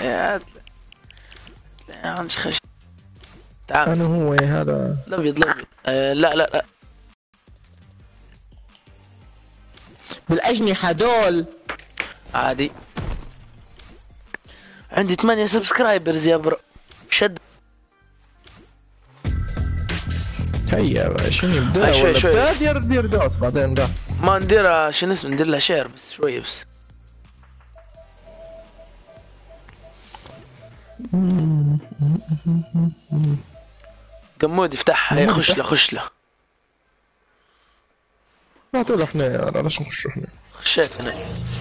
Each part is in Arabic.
هات عندش خش. تعال انا هو هذا الابيض الابيض. لا لا لا بالاجنحه دول. عادي. عندي 8 سبسكرايبرز يا برو. شد. هيا شنو يبدا هاي شوي ولا شوي. بدا دير دوس بعدين ده. ما نديرها شنو اسمه، ندير لها شير بس شويه بس. قمود يفتحها. هي خش له خش له. ما تقول احنا ليش نخش احنا. خشيت انا.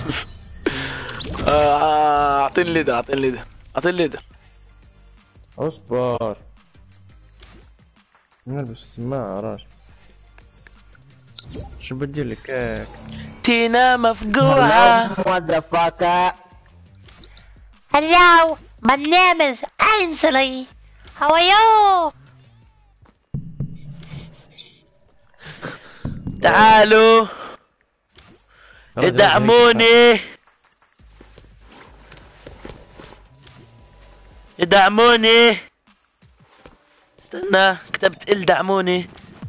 اعطيني ليدر اعطيني ليدر اعطيني ليدر. اصبر نلبس السماعة راجل. شو بدي لك هيك؟ تينا مفقوعة. Hello, my name is Ainsley. How are you? تعالوا ادعموني ادعموني. استنى كتبت دعموني.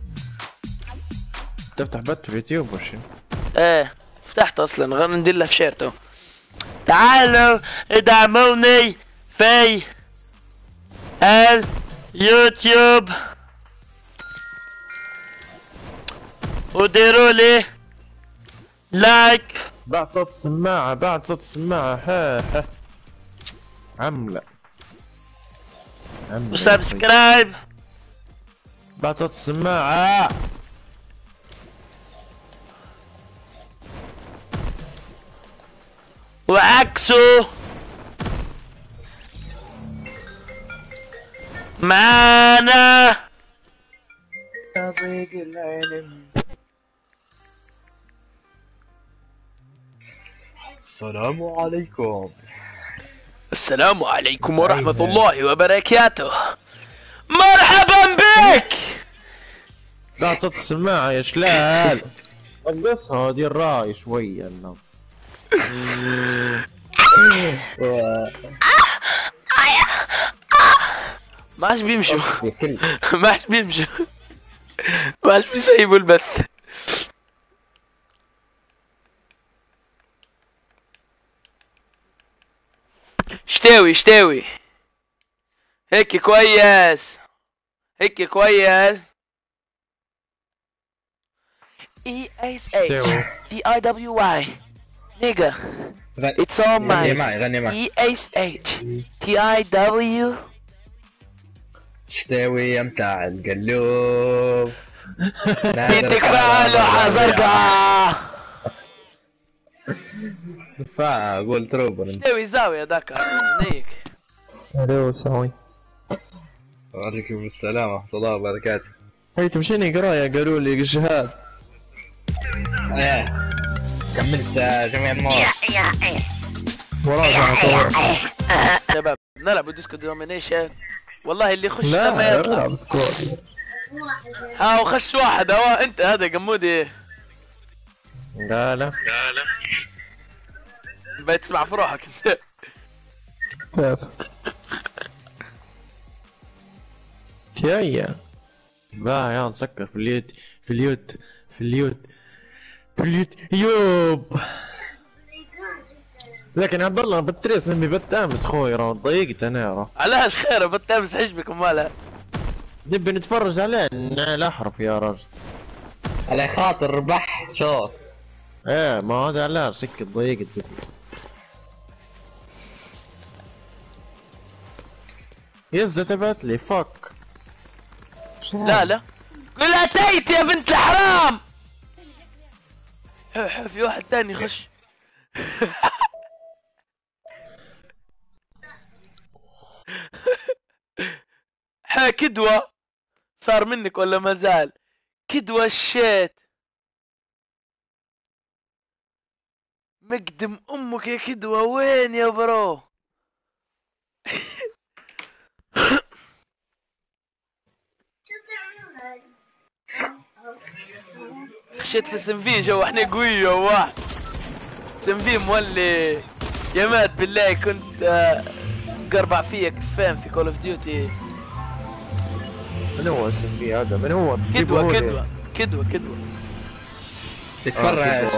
تفتح بث في اليوتيوب وش؟ ايه فتحت اصلا غير ندير له في شيرته. تعالوا ادعموني في اليوتيوب وديروا لي لايك. بعد صوت السماعة بعد صوت السماعة. ها عملة وسبسكرايب. بعد صوت السماعة. وعكسه معانا. السلام عليكم. السلام عليكم ورحمة الله وبركاته. مرحبا بك. بعد صوت السماعة يا شلال. نقصها دي الراي شوية النوم. ما عادش بيمشوا. ما عادش بيمشوا. ما عادش بيسيبوا البث. اشتوي هيك كويس هيك كويس. ESHTIWY nigga it's all mine. غني معي ESHTIW. اشتوي يا متاع القلوب. تفاحة لوحة زرقاء. تفاحة قول تروبر. اشتوي زاوية ذاك هيك. هذا سوي. وعليكم السلام ورحمة الله وبركاته. هي تمشيني قرايه قالوا لي الجهاد. ايه كملت جميع المواد. مراجعه شباب نلعب ديسكو دومينيشن. والله اللي يخش لا لما يطلع. العب سكواد. ها وخش واحد. هو انت هذا قمودي. لا بقيت تسمع في روحك انت. يا لا يا نسكر في اليوتيوب. لكن عبد الله بتريس نمي بت امس خوي راه ضيقت انا راه. علاش خير بتلبس حجبكم مالها. نبي نتفرج عليه على احرف يا رجل. على خاطر ربح شوف. ايه ما هذا علاش سكت ضيقت. يزة تبعت لي فك. لا قول اتيت يا بنت الحرام. في واحد ثاني يخش. كدوة صار منك ولا ما زال؟ كدوة الشيت. مقدم امك يا كدوة وين يا برو؟ خشيت في سنفي جو احنا قوية واحد. سنفي مولي يا مات بالله كنت قربع فيك فين في كول اوف ديوتي؟ من هو اسم فيه هذا؟ من هو؟ كدوة كدوة كدوة كدوة. تتفرج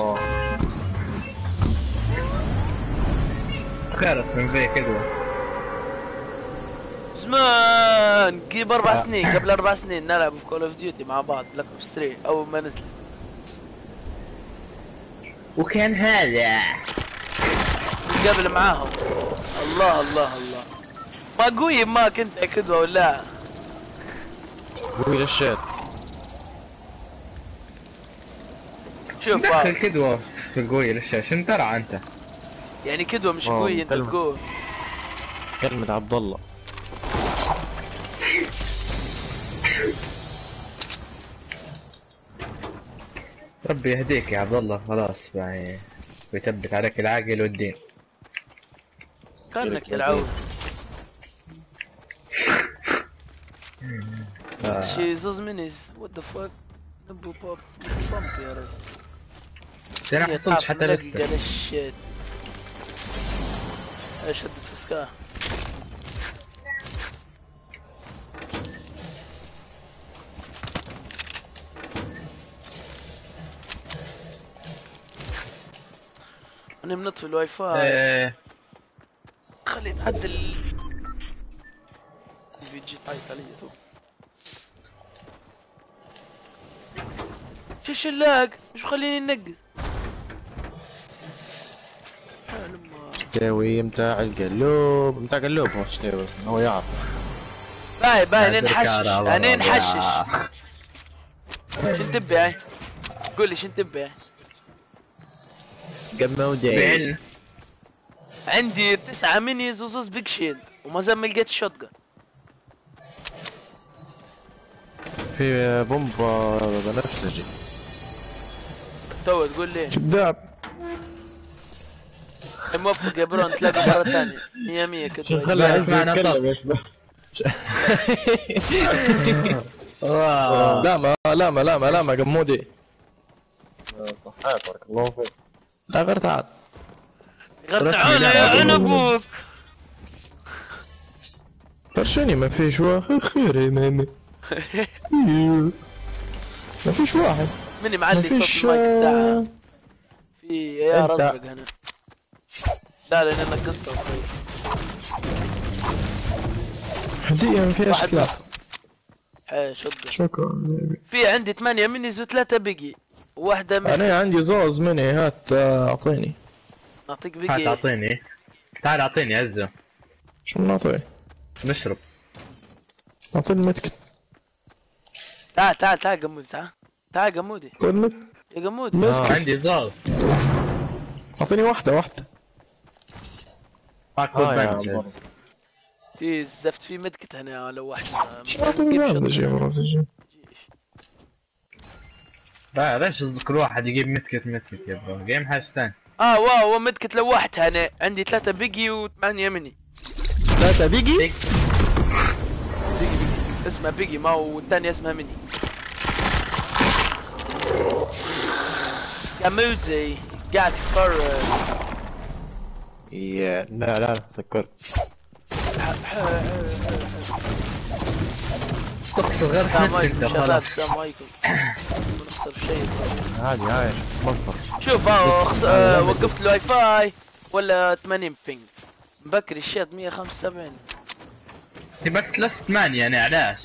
خير اسم فيه كدوة. زمان قبل 4 سنين، قبل 4 سنين نلعب في كول اوف ديوتي مع بعض بلاك اوبس 3 اول ما نزلت. وكان هذا قبل معاهم. الله الله الله. ما قوي ما كنت كدوة ولا؟ قوي للشيت. شوف دخل كدوة في القوية للشاشة. شنو ترى انت؟ يعني كدوة مش قوي انت كلمة. تقول. كلمة عبد الله. ربي يهديك يا عبد الله. خلاص يعني بيثبت عليك العاقل والدين. كانك تلعب. شي زوز مينيز وات ذا فاك. نبو بوب بومب يا رجل. انا ما حصلتش حتى لسه. قال الشيت. ايش شدت فسكاه. انا منطفي الواي فاي. خلي تعدل الفيديو طايح علي تو. شو الشلاق؟ مش مخليني ننقز. شتاوي متاع القلوب، متاع قلوب هو شتاوي هو يعرف. باي نحشش انا نحشش. شن تبي قول لي شن تبي؟ قمودي. عندي 9 مينيز وزوز بيج شيلد وما زال ما لقيت شوت جن. في بومبا بنفسجي. تو تقول لي كذاب. موفق يا برون تلاقي مرة ثانية 100 كده. خلينا اسمعنا نتكلم. لا ما قمودي. صحيح بارك الله فيك. لا غير تعال. غير تعال يا انا ابوك. فرشني ما فيش واحد خير يا مامي. ما فيش واحد. مني معلي صوت مفيش، المايك بتاعها. في يا أنت. ازرق هنا. لا لان انا قصة اخوي. هدية ما فيهاش واحد سلاح. شوت شكرا حبيبي. في عندي 8 مينيز و3 بيجي وواحدة من انا عندي زوز مني هات اعطيني. اعطيك هات بيجي. اعطيني. تعال اعطيني عزة. شو نعطيه؟ نشرب. اعطيني متكت. تعال قمودي تعال قمودي اعطيني متكت. يا قمودي. مسكس. عندي زوز. اعطيني واحدة. معك يا بنج. عبد. في الزفت في مدكت هنا لو واحد شو اعطيني باندج يا برازيل. لا ليش كل واحد يجيب متكت يا برو؟ جيم حاجة ثانية. واو مدكت لو واحد هنا عندي 3 بيجي و8 مني. 3 بيجي؟ اسمها بيجي ما هو والثانية اسمها مني. كموزي قاعد يتفرج. لا تذكرت. تقصر غير السلام انت عليكم شباب خلاص. السلام عليكم. ما نخسر شيء. عادي عايش مصدر. شوف وقفت الواي فاي ولا 80 بينج مبكر الشيط 175. تبك تلس 8 يعني علاش؟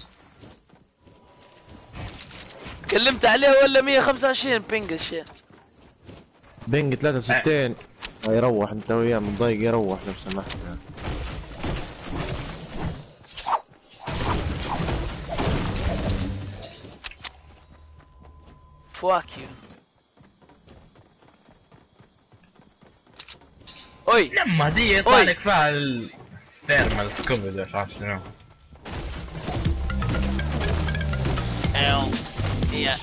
كلمت عليه ولا 125 بينج الشيط. بينج 63. يروح انت وياه متضايق يروح لو سمحت. فواك يو. اوي لما دي يطلع لك فيها الثيرمال سكوب مش عارف شنو. يا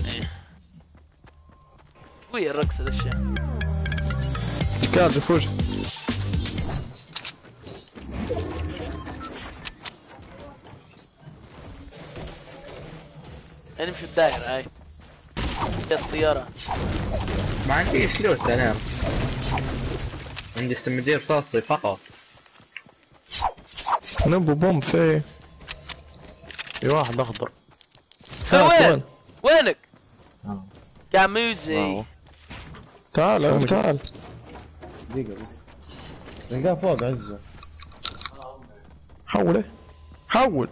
ويا الرقص ذا الشيء. كاد بفوج. نمشي بدايرة هاي. الطيارة. ما عنديش لوت انا. عندي استمدير رصاصي فقط. نبو بومب في واحد اخضر. وين؟ وينك؟ آه. يا ميوزي واو. تعال تعال. دقيقة بس. تلقاه فوق عزة. حوله حول.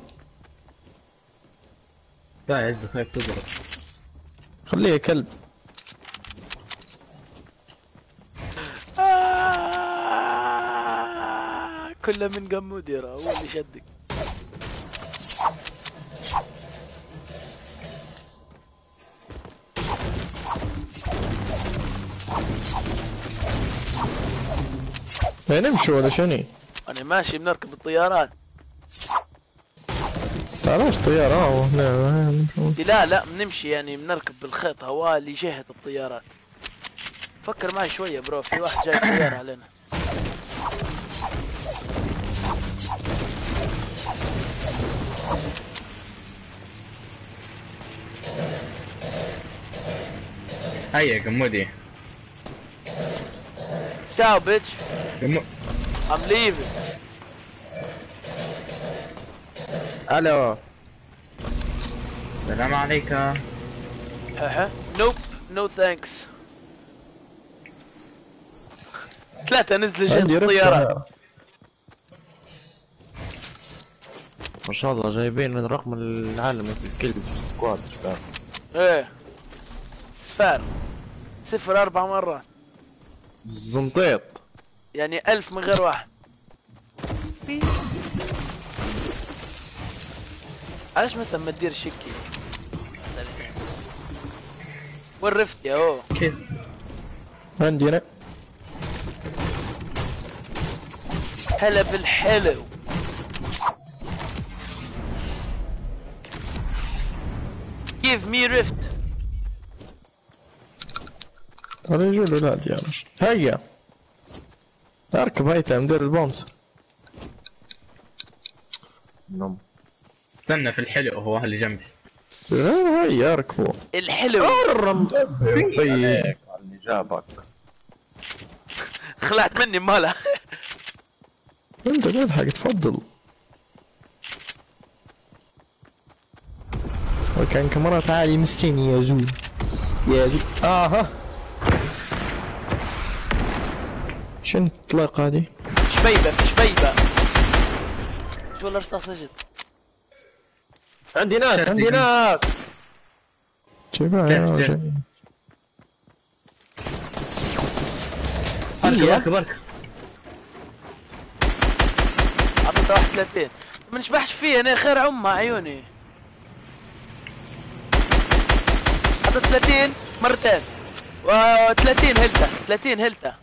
لا يا عزة خايف تضرب. خليه كلب. كله من قمود يرى هو اللي شدك. لا نمشي ولا شني؟ انا ماشي بنركب الطيارات. تعالش طيارة وهنا. لا بنمشي يعني بنركب بالخيط هواء لجهة الطيارات. فكر معي شوية برو، في واحد جاي طيارة علينا. هيا يا قمودي. Ciao bitch. قمو... I'm leaving. الو. السلام عليك. Nope. No thanks. 3 نزلوا عندي جهة الطيارات. ما شاء الله جايبين من رقم العالمي في الكل سكواد شباب. ايه صفار 0 4 مرات الزنطيط. يعني 1000 من غير واحد. علاش مثلا ما تدير شكي؟ وين رفت يا هو؟ كيف؟ عندي انا. هلا بالحلو. Give me rift. رجل ولاد يا رجل. هيا اركب هيثم ندير البونس. نم. استنى في الحلو هو اللي جنبي. هيا اركبوا. الحلو. عليك على اللي جابك. خلعت مني ماله. انت تلحق تفضل. وكان كاميرات عالي مستني يا زول. يا زول اها. شنو الطلقة هذه؟ شبيبة في شبيبة. شو الرصاص اجت؟ عندي ناس عندي ناس. شباب يا رجل. اركب اركب. اعطيته 31. ما نشبحش فيه انا خير عمى عيوني. حطيت 30 مرتين و30 هلته 30 هلته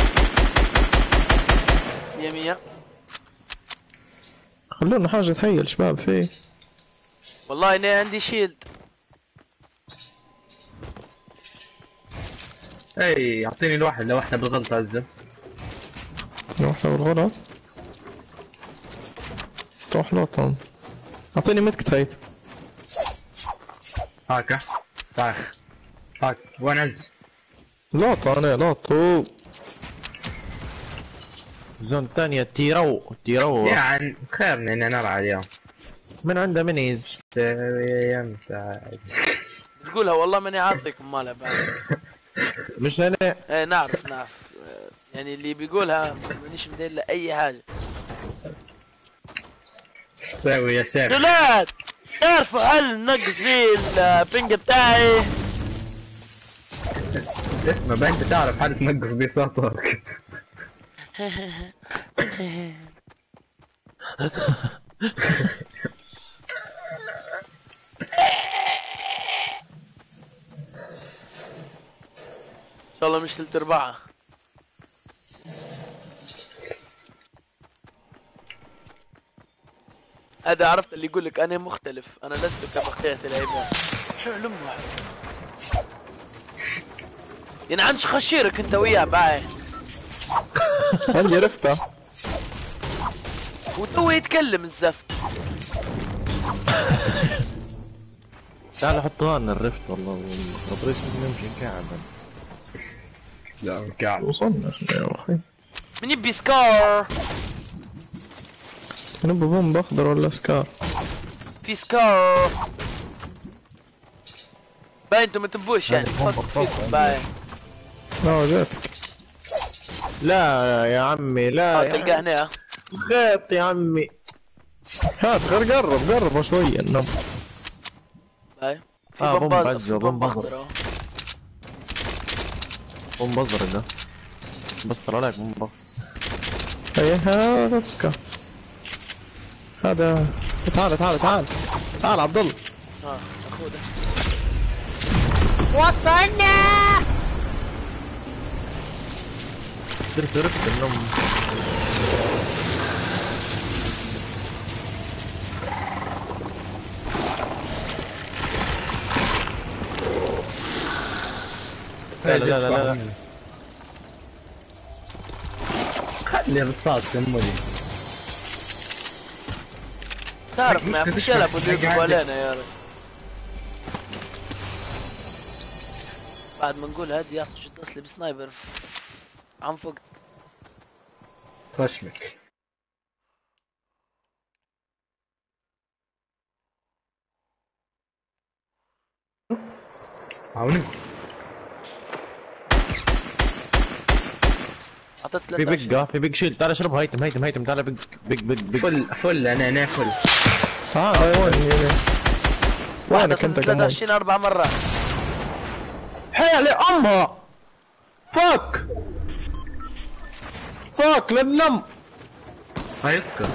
100 خلونا حاجة تهيل شباب فيه. والله انا عندي شيلد. اي اعطيني الواحد لو احنا بالغلط عزة. واحدة بالغلط. طوح لوطن. اعطيني متك هيثم. هاكا. تعال. هاك وين عز؟ لوطة انا لوطو. زون ثانية تيرو يعني خيرنا ان نرعى اليوم. من عنده منيز. انت تقولها والله ماني عاطيكم مالها بعد. مش انا. ايه نعرف يعني اللي بيقولها مانيش مدير له اي حاجه. سوي يا سيف. دولات تعرفوا هل نقص بيه البنج بتاعي؟ اسمع بقى انت تعرف حد تنقص بيه صوتك. ان شاء الله مش 3/4. هذا عرفت اللي يقول لك انا مختلف، انا لست كبقية العباد. حلو امه يعني عنش خشيرك انت وياه باي. عندي رفته. وتو يتكلم الزفت. تعال حطوا لنا الرفت والله والريس نمشي كعبا. لا قاعد. وصلنا يا اخي. من يبي سكار؟ نبي بومب اخضر ولا سكار؟ في سكار. باين انتم ما تبوش يعني هم فك بطاطا. فيكم باين. لا جاتك. لا يا عمي لا يا تلقى هنا. خيط يا عمي. هات غير قرب شوية النم. باين في بومب بومب عزة، في بومب بومب اخضر اهو. بومب ازرق ده. بسطر عليك بومب. ايه هذا سكار. هذا تعال عبد الله. اخوده. وصلنا. درت النم. لا خلي الرصاص يمولي. تعرف ما يعرفوش يلعبوا اللي يضربوا علينا يا رجل. بعد ما نقول هادي يا اخي شو اصلي بسنايبر عم فوق. خشمك. عاوني. اعطيت في بيج في بيج شيل. تعال اشرب. هيتم تعال. بيج فل انا فل. تعال وين وينك انت كمان؟ 23 4 مرات. حيل امها. فاك للنم. هاي اسكت.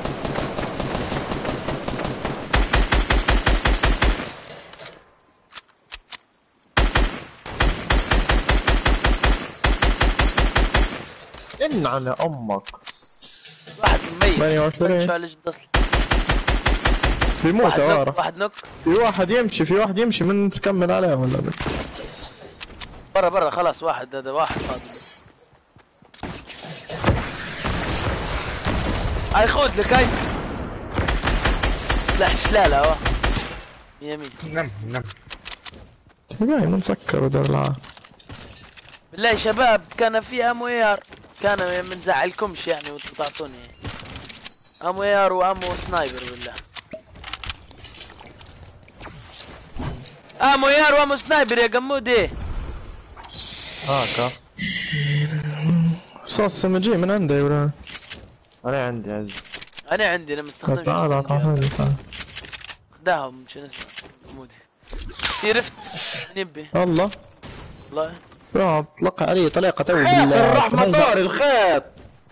ان على امك. واحد مميز 28. شالج اصلي. بيموت واحد ورا. نوك واحد نوك. في واحد يمشي من تكمل عليه ولا بك. برا خلاص واحد هذا واحد فاضي بس. هاي خذ لك هاي. سلاح شلالة اهو. يمين. نم. جاي مسكر ودار العالم. بالله يا شباب كان في امويار. كان ما نزعلكمش يعني وانتم تعطوني امويار وامو سنايبر بالله. امويار وامو سنايبر يا قمودي. هاكا. رصاص سمجي من عندي ولا؟ انا عندي عز. انا عندي انا مستخدمش تعال تعال. خداهم شو اسمه قمودي. في رفت نبي الله والله. يا طلق علي طليقة تو الرحمة طار الخيط.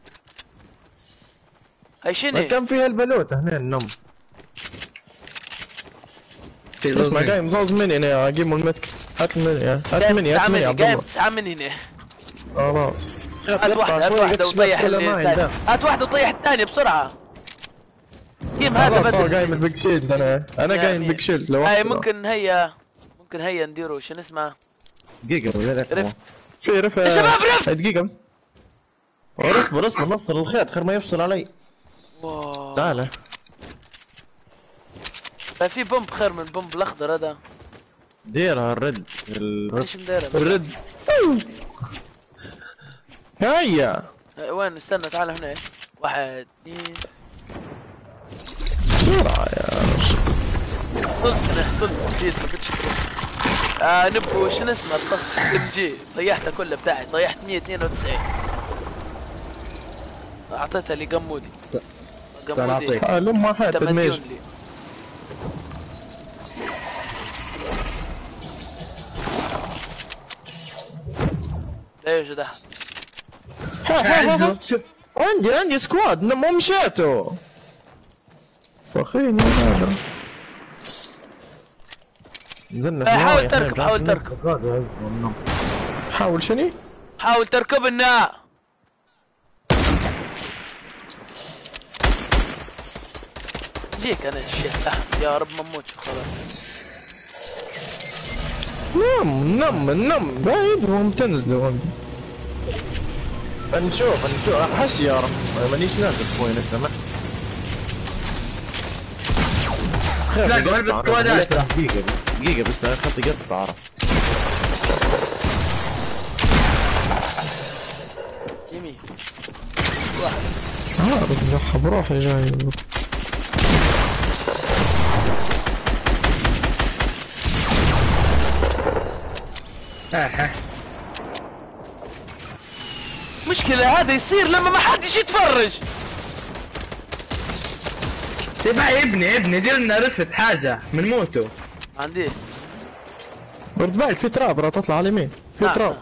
هاي شنو؟ كان فيها البلوتة هنا النم. اسمع جاي مزوز مني انا اجيب المتك. هات المني هات مني يا عبد الله. 9 من هنا. خلاص هات واحدة وطيح الثاني. هات واحدة وطيح الثاني بسرعة. كيم هذا خلاص بدل. جاي من البيج شيلد انا جاي من البيج شيلد لو هاي ممكن هي نديروا شنو اسمه؟ دقيقة رفت. في رفع يا شباب رفت. هاي دقيقة بس. اصبر نفصل الخيط خير ما يفصل علي. واو. تعال في بومب خير من البومب الاخضر هذا. ديرها الرد. ليش مديره؟ الرد هيا وين استنى تعال هنا. 1 2 بسرعة يا حصلت جيت ما كنتش نبو شنو اسمه الطص ام جي طيحته كله بتاعي. طيحت 192. اعطيتها لقمودي. سنعطيك. لما حياة تدميج. ايش ده؟ عندي سكواد مو مشيتوا فخيني هذا. نزلنا حاول تركب حاول شني؟ حاول تركب لنا. جيك انا الشيخ تحت يا رب ما نموتش خلاص. نم بعيدهم تنزلوا. نشوف احس يا رب مانيش ناقص وين السمع. لا قبل سكوادات. دقيقة بس خطي قطع عرف. يمين واحد بس بروح جاي بالضبط. مشكلة هذا يصير لما ما حدش يتفرج. تبع ابني دير لنا رفت حاجة من موتو. ما عنديش. ورد بالك في تراب راه تطلع على اليمين في تراب.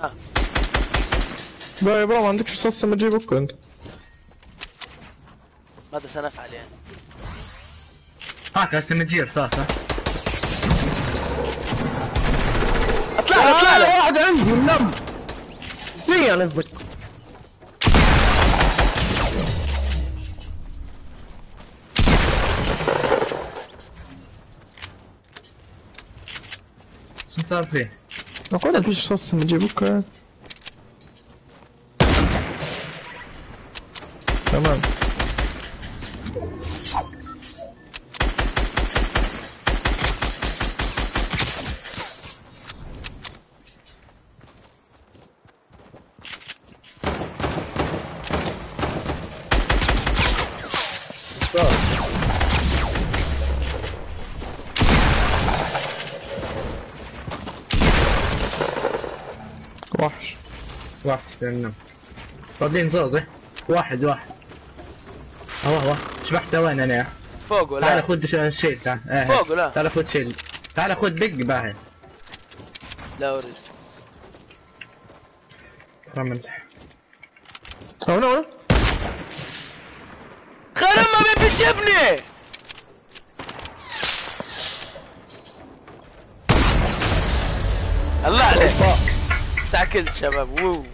لا يا برا ما عندكش صصة ما تجيبك انت. ماذا سنفعل يعني؟ هاك هسه مجير صح. اطلع له. واحد عندي ونم فيا نزلك. شو صار فيه؟ اقول ما فيش صصة ما تجيبك. تمام. وحش لأنه فاضلين زوزة. واحد هو شبحته وين انا؟ فوق ولا؟ تعال خذ الشيل تعال. فوق ولا؟ تعال خذ شيل. تعال خذ دق باهي. لا اريد. رمل. هنا خرم ما بيبيش يبني. الله عليك. ساكل شباب. وو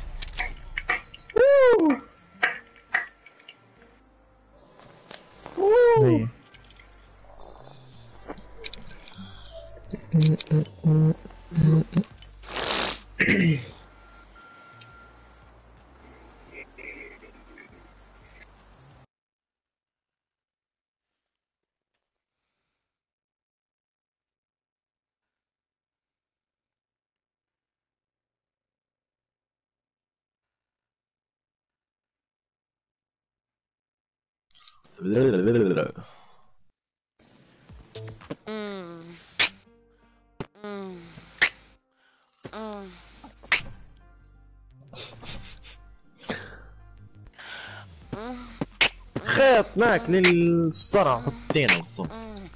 خيط ماك للصرع حطينا بالصوت.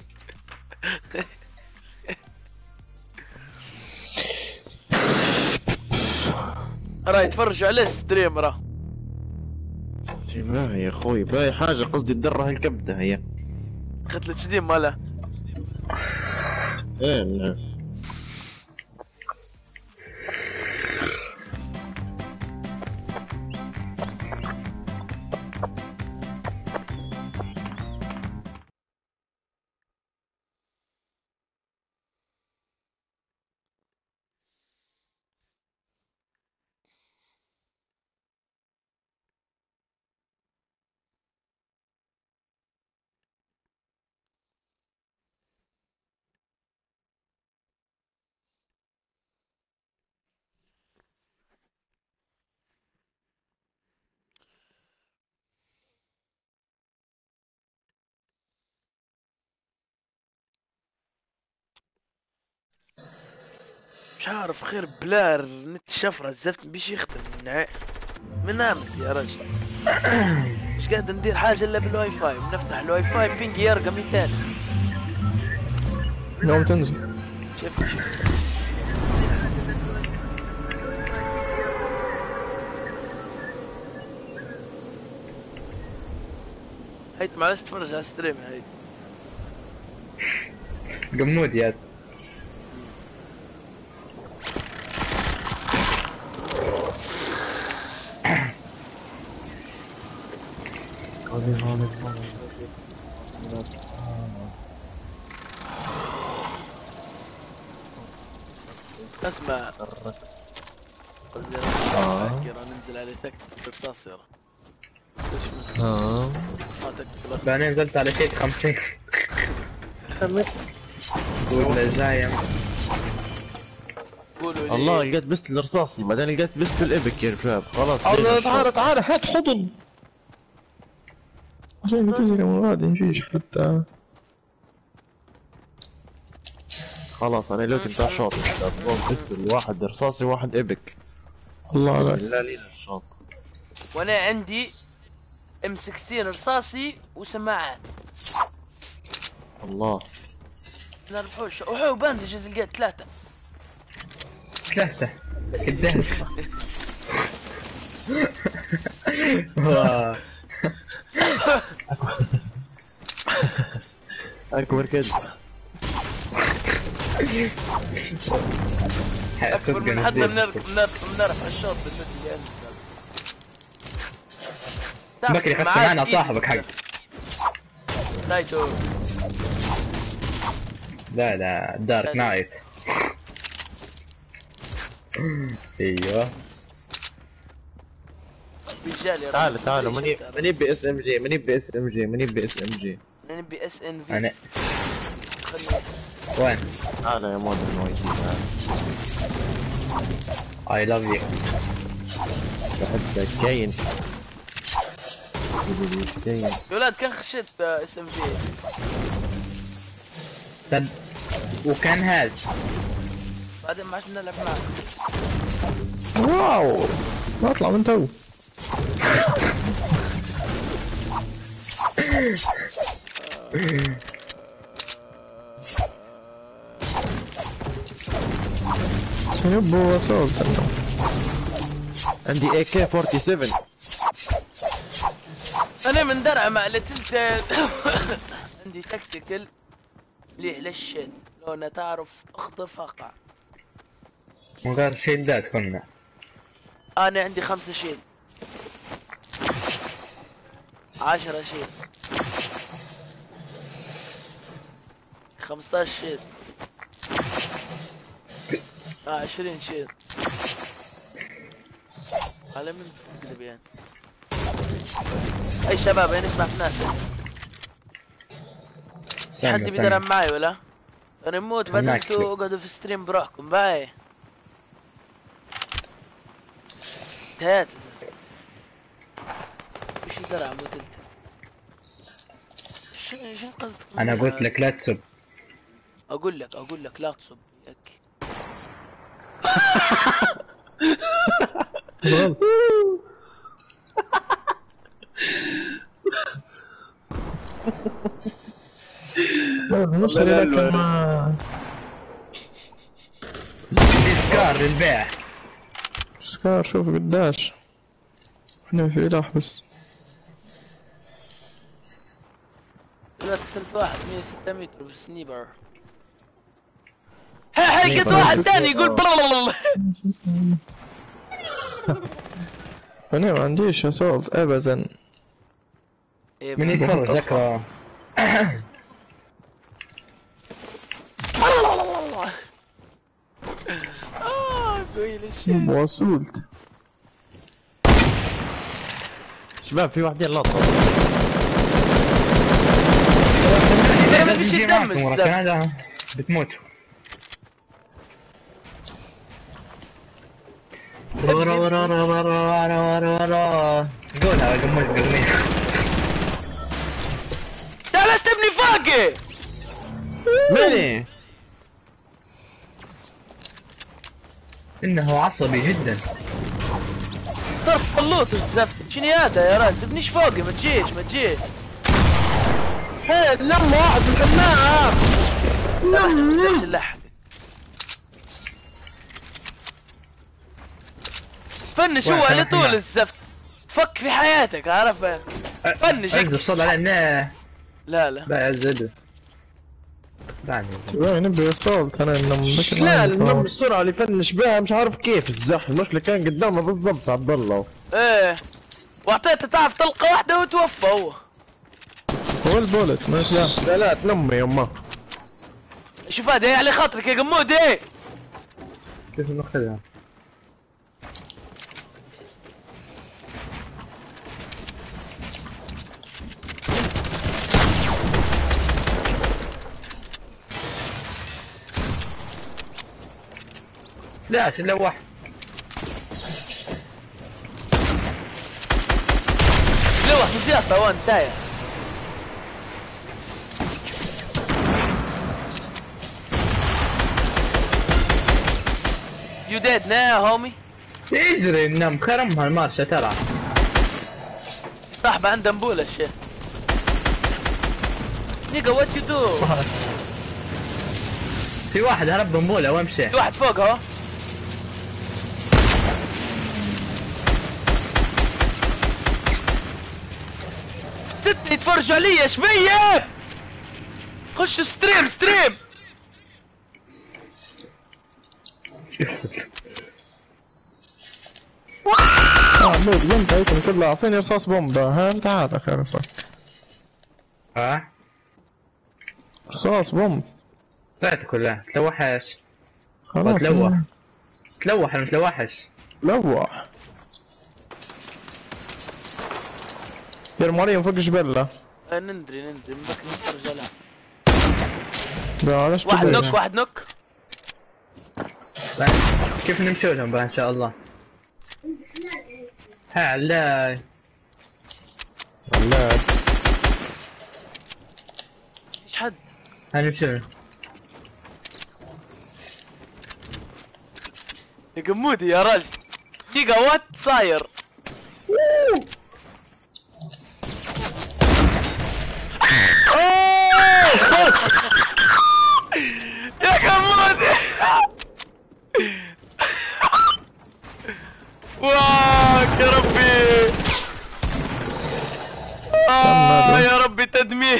راه يتفرجوا عليه ستريم راه. ما هي يا اخوي باي حاجة قصدي تدره الكبدة هي. اخذت لك شديد ماله. ايه نعم. مش عارف خير بلار نت شفرة الزفت بيش يختم من امس يا رجل. مش قادر ندير حاجة الا بالواي فاي. بنفتح الواي فاي بينج يرقى 200. يوم تنزل. شوف هيت معلش تفرج على ستريم هيت. قمود يا اسمع قصدي ننزل عليه تكتيك رصاص يرى. بعدين نزلت على شيء 50. قول جاية. قولوا لي الله لقيت بست الرصاصي بعدين لقيت بست الابك يا شباب خلاص. تعال هات حضن. عشان تجري من غادي نجيش حتى. خلاص انا لو كنت شاط بيستل واحد رصاصي واحد ابك. الله عليك. لا لينا الشاط. وانا عندي M16 رصاصي وسماعات. الله نربحوش وحو باندجز لقيت 3. قدام. واو. اكبر كذب. اكبر من حتى بنرفع الشوط بالنسبه لي انا. بكري خدت معنا صاحبك حق. رايتو. لا دارك نايت. ايوه رجال تعالوا ماني بي اس ام جي ماني بي اس ام جي انا نبي اس ان في. انا وين؟ تعال يا مودرن واي اي لاف يو. بحبك كاين يا ولاد كان خشيت اس ام في. طب وكان هذا بعدين ما عشان نلعب معك. واو اطلع من تو. شنو وصلت انا؟ عندي اي كي 47. انا من درع مع لتلتين. عندي تكتيكل ليه للشد لو تعرف اخطف اقع. من غير شيدات كنا. انا عندي 5 شيل 10 شيل 15 شيل 20 شيل. على من تكذب يعني. اي شباب يعني اسمع في ناس حد بيدرب معي ولا؟ انا نموت بعدين انتوا اقعدوا في ستريم بروحكم. باي انتهيت. وش درع موتلت؟ شو قصدك؟ انا قلت لك لا تسب. اقول لك لا تصب ياك. نوصل لك ما سكار للبيع. سكار شوف قداش احنا في اله بس. لا قتلت واحد 106 متر بالسنيبر. هي قلت واحد ثاني يقول برلل. انا ما عنديش اسولف ابدا. من يتفرج ذكرى. وصلت شباب في واحدين لطوا. مش يدمج هذا بتموتوا. ورا قولها قمت قلمي. تعال استبني فاقي. ماني انه عصبي جدا. طرف اللوت الزفت شنو هذا يا راجل؟ تبنيش فوقي. ما تجيش هي لم واحد من النار. اللحظة فنش هو على طول الزفت. فك في حياتك عارف. فنش اكذب صد على لا بقى زد. تبغى نبي اسولت انا لا المهم السرعة اللي فنش بها مش عارف كيف الزحف. المشكلة كان قدامه بالضبط عبد الله. ايه واعطيته تعرف طلقة واحدة وتوفى هو البولت ما يطلع. لا تنمي يما. شوف هذا على خاطرك يا قمود. ايه كيف ناخذها؟ لا عشان لو واحد لوح في سياسة وان تاير. you dead now homie. يجري نم خرمها المارشة ترى. صاحبه عنده مبولة الشيء. نيجا وات يو دو. في واحد هرب مبولة وامشي. في واحد فوق اهو. ستة يتفرجوا علي يا شبيب. خش ستريم. محمود انت هيكم كله اعطيني رصاص بومبا. ها انت عارف عرفك. ها؟ رصاص بومب. طلعت كلها تلوحش. خلاص تلوح ولا متلوحش؟ لوح يا مريم فوق جبلة. نندري ممكن نتفرج عليها. لا ليش واحد نوك. كيف نمشي لهم بقى ان شاء الله؟ هلا ايش حد؟ هنمشي لهم. يا قمودي يا رجل. دقيقة وات صاير؟ يا قمودي. واك يا ربي. يا ربي تدمير.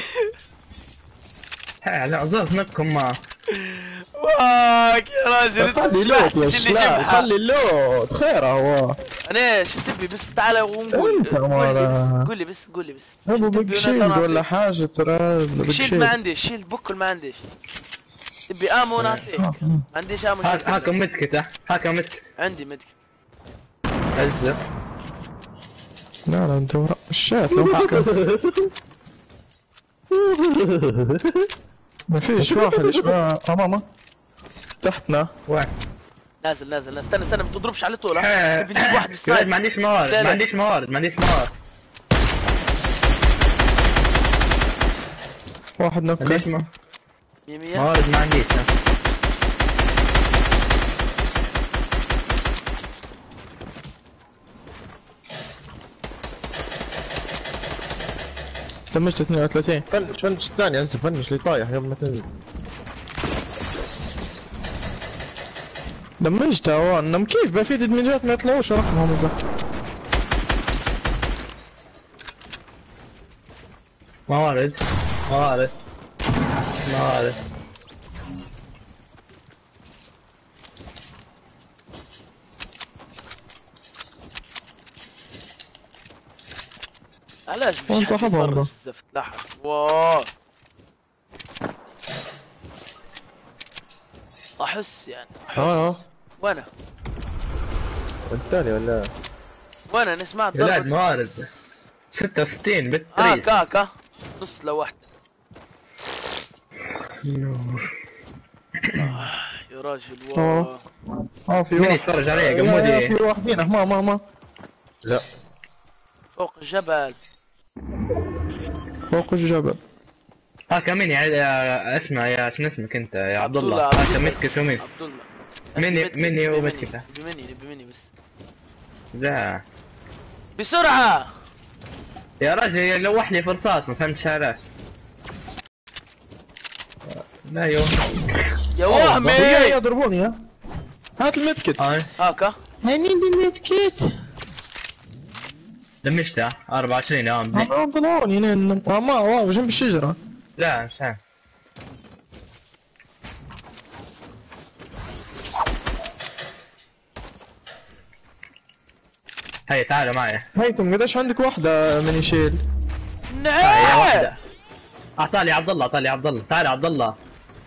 هلا عزوز منكم ما واك يا راجل. خلي اللوت يا شلال. خلي اللوت خير هو. انا ايش تبي بس تعال ونقول. انت قول لي بس ابو بيج شيلد ولا حاجة ترى. شيلد ما عنديش. شيلد بكل ما عنديش. تبي امو ونعطيك. ما عنديش امو. هاكم متكت. هاكم متكت. عندي مدك. عزة. لا انت ورا الشات لو مسكت. ما فيش واحد يشبه امامه تحتنا. واحد نازل استنى ما تضربش على طول. بنجيب واحد بسنايبر. ما عنديش موارد. واحد نوكل. ليش 100 موارد ما عنديش. دمجت 32. فنش الثاني انسى. فنش اللي طايح قبل ما تنزل. دمجتها وانم كيف بقى في دمجات ما يطلعوش رقمهم اذا. موارد. علاش وين صاحبهم ده؟ الزفت لاحظ. واو احس يعني وانا الثاني ولا وانا نسمع لا ضرب. موارد 66 بالتريس. كاكا نص لوحده. يا راجل واو. في مين واحد يتفرج عليه يا قمودي؟ في واحدين ما لا فوق الجبل. فوق الجبل. هاكا مين يا اسمع يا شنو اسمك انت يا عبد الله؟ عبد الله. هاكا متكت ومين؟ عبد الله. مني ومتكت. بمني بس. لا بسرعة يا رجل لوح لي فرصاص ما فهمتش علاش. لا يا وهمي. يضربوني. ها هات المتكت. هاكا هني المتكت. دمجتها 24 يا عمي. ما طلعوني هنا. ما واو جنب الشجرة. لا مش عارف. هيا تعالوا معي. هيتم قديش عندك واحدة من يشيل؟ يا واحدة. اعطالي عبد الله تعال عبد الله.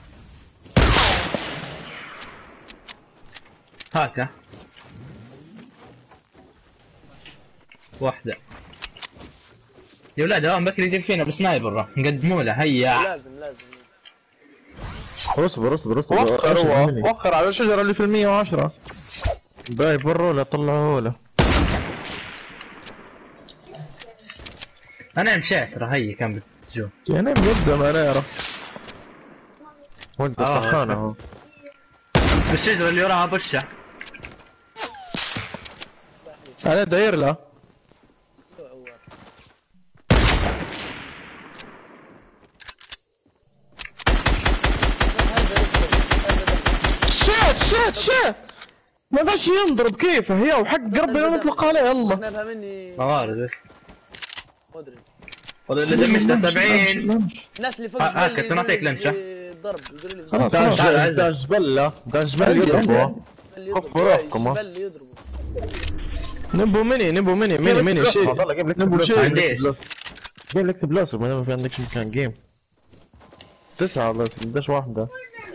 هاكا واحدة يا ولاد هون بكري يجيب فينا بسنايبر نقدموا له. هيا لازم اصبر وخر هو وخر على الشجرة اللي في 110. باي برا ولا طلعوه له. انا مشيت ترى. هي كان بتجو يعني مقدم انا ارى. وانت طحان اهو. بالشجرة اللي وراها بشة. انا داير له. شيت ما باش ينضرب كيفه يا وحق ربنا نطلق عليه يلا. احنا فاهميني موارد بس. مدري والله اللي دمجته 70. الناس اللي فوق كنت نعطيك لنشة. ضرب يديروا لي خلاص دا جبله يضربوا. خفوا روحكم. جبل يضربوا. نبو ميني شيء. نبو شيء. عنديش. جيب لك بلاسر ما في عندكش مكان جيم. 9 بس بداش واحدة.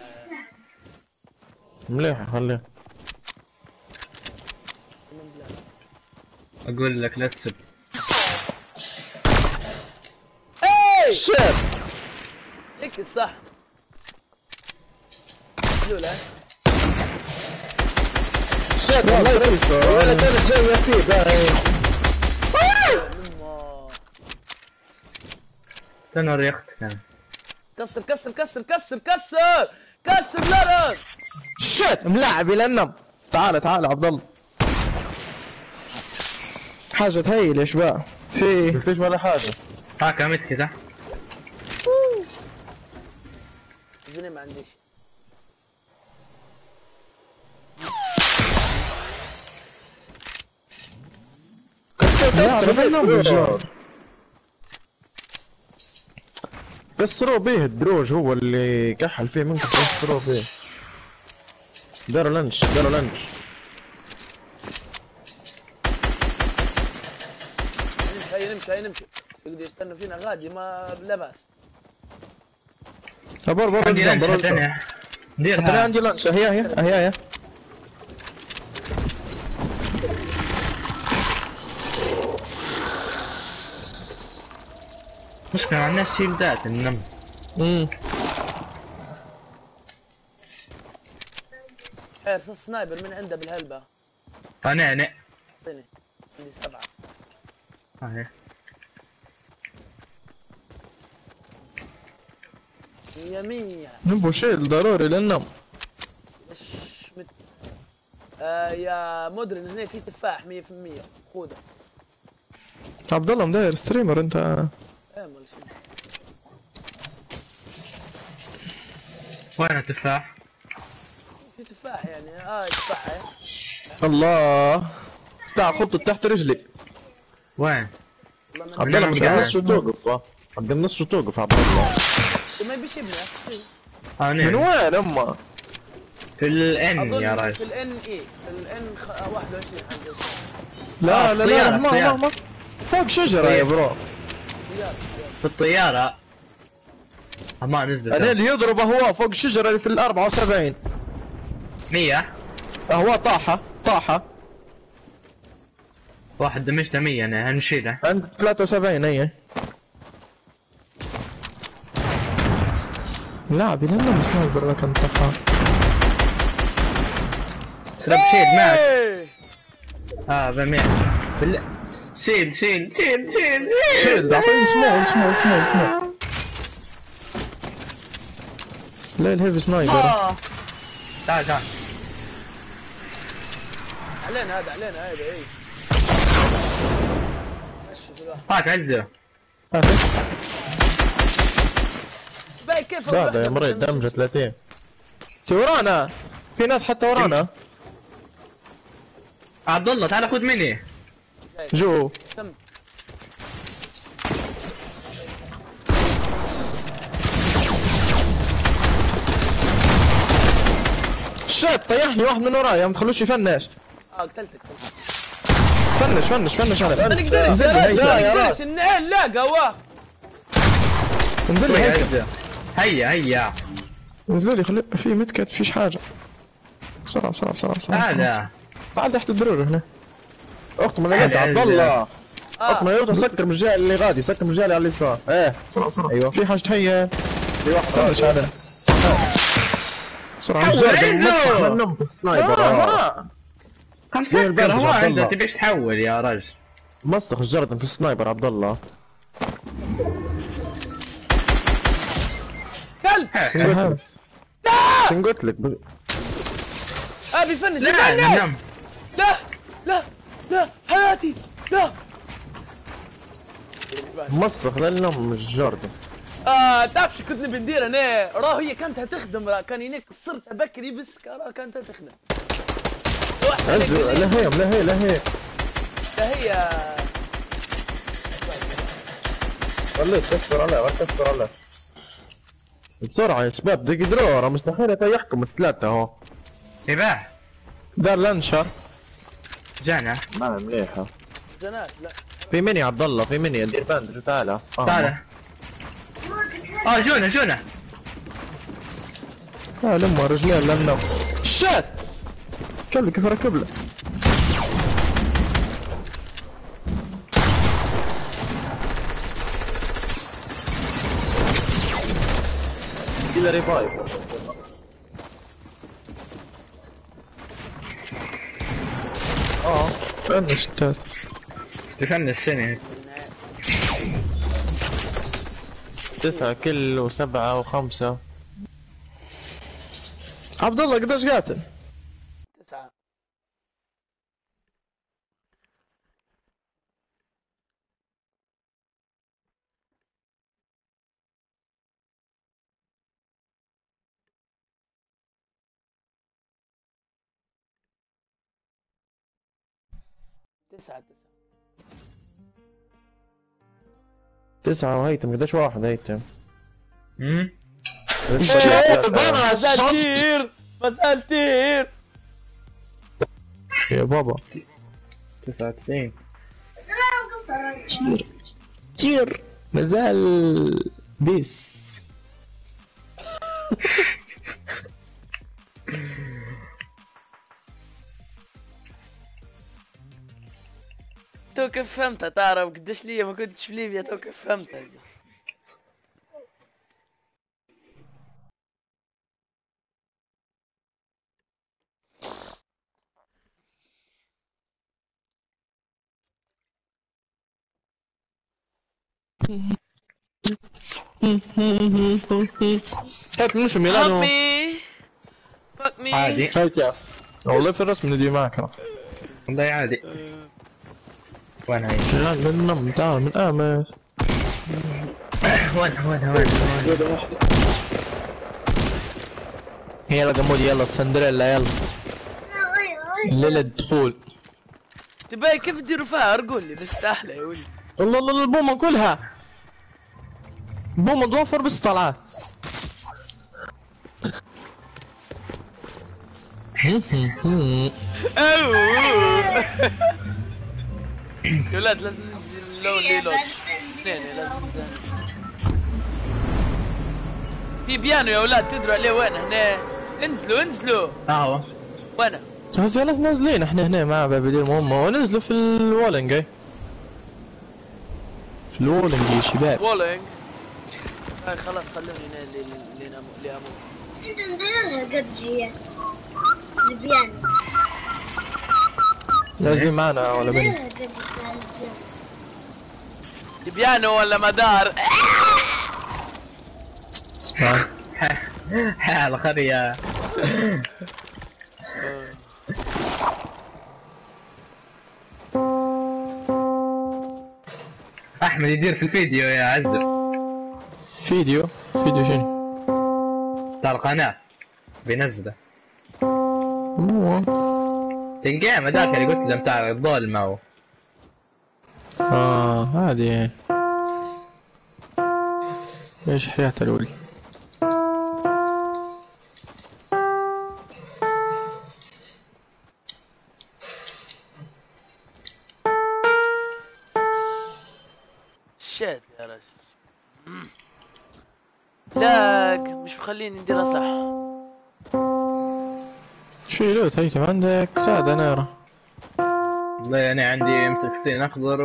مليحة خليها. اقول لك لا تسب. شيت هيك الصح. لولا شيت والله يكسر. ولا كانت جاية فيه باين. تنور يختك انا. كسر لارن. شيت ملاعب الى النم. تعال عبد الله. حاجة تهيل يا شباب. في فيش ولا حاجة. هاك عملت كذا. الدنيا ما عنديش. كسروا به الدروج هو اللي كحل فيه منكم كسروا به. داروا لنش. نمشي يقدر يستنوا فينا غادي ما لا باس. بر عندي الزم لنشة ثانية. انا ديرها. عندي لانش هي مشكلة ما عندناش شيلدات النم. حارس السنايبر من عنده بالهلبة. انا اعطيني. عندي 7. اهي. مية. نبو شيل ضروري للنم. مت... يا مدرن هنا في تفاح 100% خذه. عبد الله مداير ستريمر انت. اعمل شيء. وين التفاح؟ في تفاح يعني تفاح. الله تعال خطه تحت رجلي. وين؟ عبد الله نص وتوقف. قدام نص وتوقف عبد الله. وما يبيش يبني. من وين امه؟ في الان يا اظن رجل. في الان في الان 21 حاجه. لا ما فوق شجره يا برو. في الطيارة. ما نزلت. انا اللي يضربه هو فوق الشجره اللي في ال 74. 100. هو طاحه. واحد دمجته 100 انا هنشيله. عند 73 هي. لاعب لانه سنايبر لكن طاحه. سلب شيل معك. بمية. شيل اعطيني سمول. لا الهيفي سنايبر. تعال علينا هذا اي. هاك عزه. باي كيف هذا يا مريض دمجة 30. ورانا في ناس حتى ورانا. عبد الله تعال خذ مني. جو تم. شات طيحني واحد من ورايا ما تخلوش يفنش. قتلتك. فنش انا. ما نقدرش انزل لي هيك. النعال لا قواه. انزل لي هيك. هيا انزلوا لي خلي في متكت فيش حاجه. بسرعه. تعال تحت الدرور هنا. اختم انا قلت عبد الله. اختم انا قلت سكر من الجهه اللي غادي سكر من الجهه اللي على اليسار. بسرعه. ايوه في حاجه هي. في واحد فنش هذا. بسرعه. منهم في السنايبر. كم سكر هو عنده تبيش تحول يا رجل. مسخ الجردن في السنايبر عبد الله. كلب. شنو قلت لك؟ بيفنش. لا لا لا حياتي لا. مسخ للنم مش جاردن. تعرف شو كنت نبي ندير انا؟ راه هي كانت هتخدم، راه كان هناك قصرتها بكري بس راه كانت هتخدم. لا هي لا هي لا هي لا هي. خليك تصبر عليه، ولا تصبر عليه بسرعة يا شباب، دق درورة مستحيل يحكم الثلاثة اهو. سباح دار لانشر جانا. ما مليحة. جنات لا. في مني عبد الله، في مني دير باندر. تعال تعال. جونا لما رجلين لنا شات كلب كيف ركب له. كذا ريفايف. فنش التاس. دخلنا السنة 9 كل و7 و5. عبد الله قديش قاتل؟ 9. تسعة 9 وهيتم قديش واحد هيتم؟ مسألة تير يا بابا 99. كتير مازال بيس. تو كيف فهمتها؟ تعرف قديش ليا ما كنتش في ليبيا، تو كيف فهمتها. هات منو ميلانو مي فك مي عادي. هيك والله في الرسم ندي معك انا. والله عادي. وين هي؟ شغال منهم تعال من امس. وين يلا قمولي يلا السندريلا يلا ليلة دخول. تباي كيف تديروا فيها؟ ارقول لي بس احلى يا ولد. الله الله البومة كلها بومة توفر بس طلعت. يا ولاد لازم ننزل لونلي لودج. اثنين لازم ننزل. في بيانو يا ولاد تدروا عليه وين؟ هنا انزلوا اهو وين؟ هزينا نازلين احنا هنا مع بابي مهمة وننزلوا في الوولنج. في الوولنج يا شباب. وولينج. هاي خلاص خلوني لاموت. انت نديرها قبل هي البيانو. نازلين معنا ولا من؟ نديرها قبل بيانو ولا مدار؟ اسمع على خرية. احمد يدير في الفيديو يا عزو. فيديو شنو؟ تاع القناة بينزله. تنقام هذاك اللي قلت له بتاع الظلمة هذه ايش حياته الولي. شاد يا رجل. لاق مش مخليني نديرها صح. شو لوت هيثم عندك سادة نارة. والله انا عندي امسك سين اخضر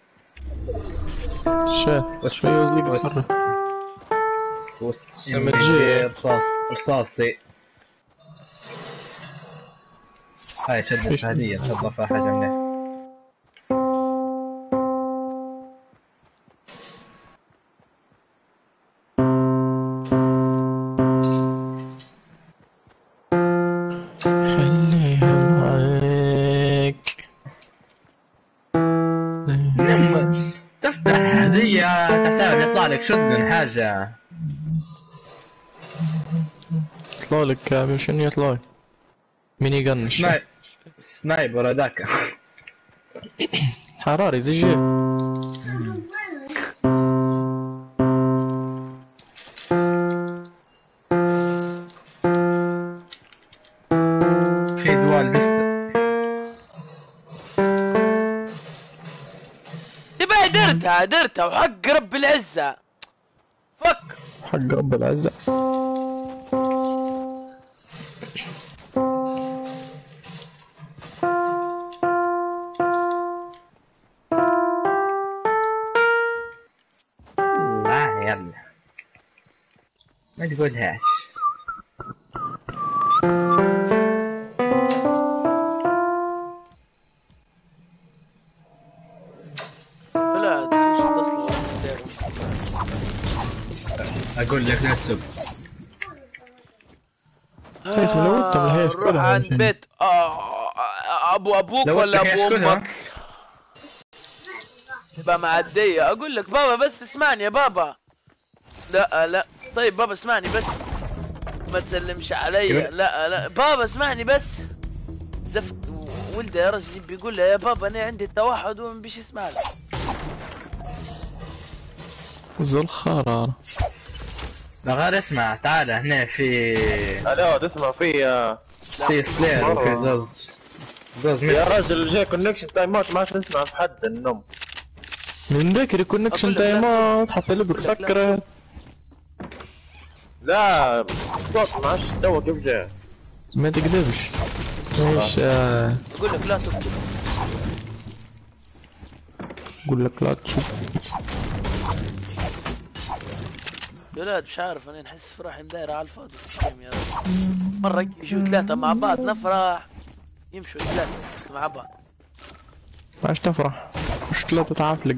شاد شوي وزليق سمجية رصاصي. هاي شدت هدية تفضل فيها حاجة منيح. خليها معاك. لك شدن حاجة. يطلع لك شنو يطلع؟ ميني جن سنايبر هذاك. حراري زي جيب. في دوال بس تبقى درتها وحق رب العزة. فك حق رب العزة. لا يلا ما تقولهاش. لا تصل اقول لك لا تسب. كيف لو انت ملهيش روح كلها عند بيت ابوك لو ولا أنت ابو حياش كلها. امك. تبقى معدية. اقول لك بابا بس اسمعني يا بابا. لا طيب بابا اسمعني بس ما تسلمش علي. لا بابا اسمعني بس. زفت ولده يا رجل بيقول له يا بابا انا عندي التوحد وما بيش يسمع له. زو الخرار. لا غير اسمع تعال هنا في الو تسمع في سلير وفي زوز يا راجل جاي كونكشن تايمات ما تسمع في حد النوم. من ذكري كونكشن أقول لك لا تايمات حتى لبك سكرت. لا الصوت ما عادش توا كيف جاي. ما تكذبش. ايش اقول لك لا تكتب. اقول لك لا تشوف. يا ولاد مش عارف انا نحس فرحي مدايرة على الفاضي يا رجل. مرة يجوا ثلاثة مع بعض نفرح. يمشوا ثلاثة مع بعض. ما عادش تفرح. مش ثلاثة تعافلق.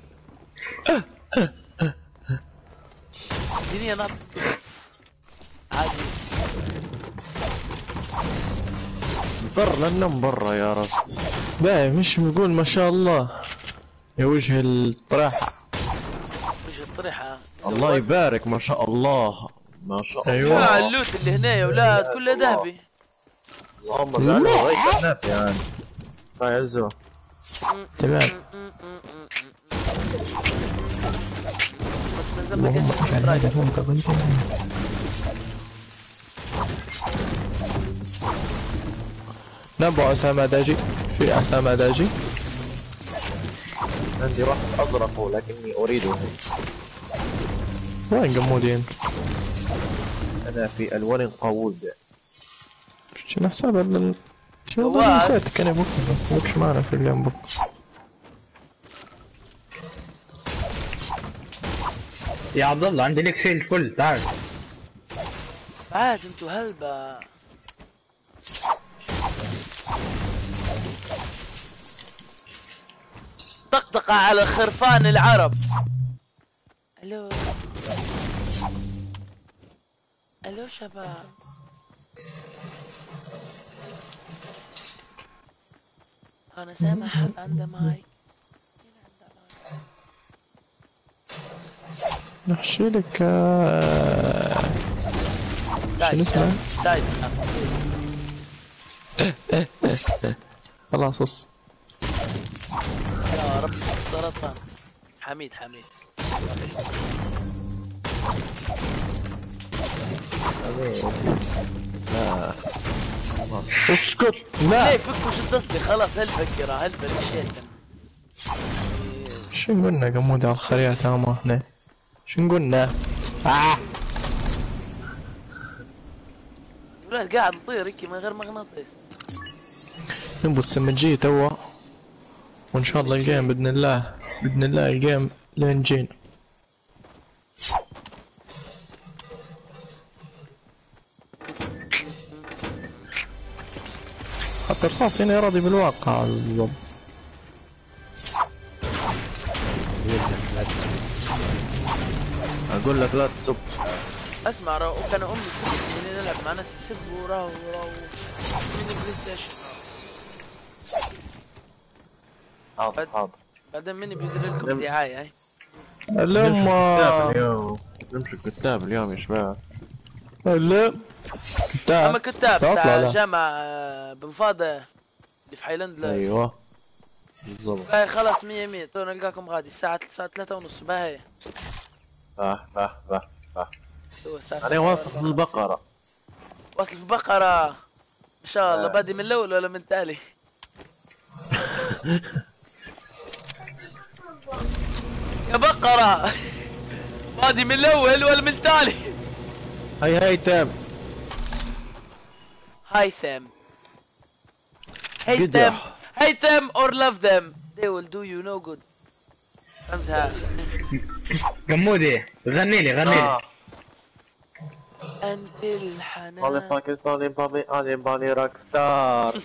الدنيا نط عادي. برا النوم برا يا رجل. باهي مش بنقول ما شاء الله يا وجه الطريحة. وش الطريحة. الله يبارك ما شاء الله ما شاء الله. أيوة. يا اللوت اللي هنا يا ولاد كله ذهبي. اللهم بارك غير الناس يعني. ما يعزوه. تمام. بس من زمان قد راجع. نبغى أسامة داجي. في أسامة داجي. عندي واحد أزرق ولكني أريده. وين قمودين؟ أنا في ألوان قوود. شنو حساب شنو فواز. نسيتك أنا بكرة معنا في اليوم بكرة. يا عبد الله عندي لك شيء الفل تعال. عاد انتو هلبة. طقطقة على خرفان العرب. الو الو شباب. انا سامع حد عنده مايك. نحشي لك شنو اسمه؟ دايد. خلاص اص. يا رب السرطان. حميد اسكت. لا ليه فك وش التصلي خلاص هالفكرة الشيطان. شو قلنا قمود على الخريطة ما احنا شو قلنا؟ ولاد قاعد نطير هيك من غير مغناطيس. نبغى السمجية توا وان شاء الله الجيم باذن الله الجيم لين جينا. حتى رصاص هنا راضي بالواقع الزب. أقول لك لا تسب. اسمع كان امي تسب نلعب مع ناس يسبوا وراو من البلاي ستيشن. حاضر. بعدين مني بيدير لكم دعاية هاي. لما اليوم نمشي كتاب اليوم يا شباب. لا اما كتاب اطلع تاع لا. جامع بن فاضل اللي في حيلاند لايف. ايوه بالضبط. باهي خلاص 100 تو نلقاكم غادي الساعة 3:30 باهي. باه تو الساعة انا واصل للبقرة. وصل في بقرة ان شاء الله. بادي من الاول ولا من التالي؟ يا بقرة بادي من الاول ولا من التالي؟ هاي تام. هيثم hate them hate them or love them they will do you no good. فهمتها؟ قمودي غني لي انت طالي الحنان. باكستاني بابي روك ستار.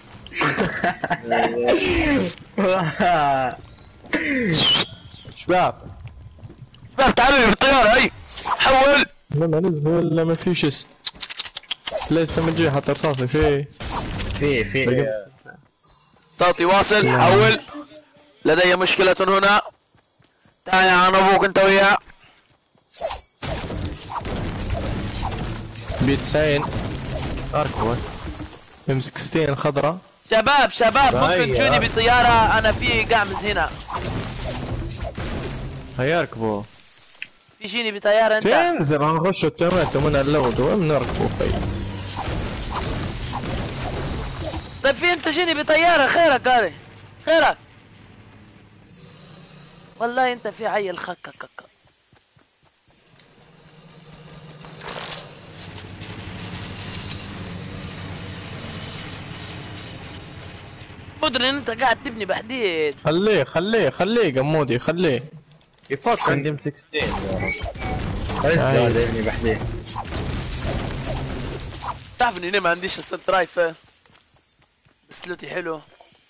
شباب شباب تعالوا لي بالطيارة هي حول. لما نزل ولا ما فيش ليس من جاي حتى رصاصي في صوتي واصل. حول. لدي مشكلة هنا. تعال يا عن ابوك انت وياه. B90 اركبوا. يمسك 60 خضرة. شباب ممكن هيا. تجوني بطيارة؟ انا في قعمز هنا. هيا اركبوا. تجيني بطيارة انت؟ تنزل هنخش التوماتو من اللود وبنركبوا خي. طيب في انت جيني بطيارة خيرك قاري خيرك. والله انت في عيل خكك. مدري ان انت قاعد تبني بحديد. خليه قمودي خليه. يفك عندي ام 16 هذا بحديه. تعرف اني ما عنديش السنت رايفل بس لوتي حلو.